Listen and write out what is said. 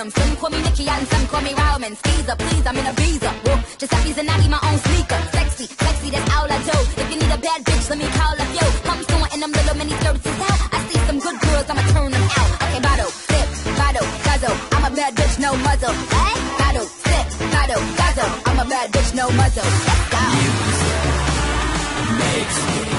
them. Some call me Nicki and some call me Roman. Skeezer, please, I'm in a visa. Whoa, Giuseppe's and I need my own sneaker. Sexy, sexy, that's all I do. If you need a bad bitch, let me call a few. Come soon in them little mini skirts is out. I see some good girls, I'ma turn them out. Okay, bottle, sip, bottle, guzzle. I'm a bad bitch, no muzzle. Hey, bottle, sip, bottle, guzzle. I'm a bad bitch, no muzzle. Let's go. Music makes me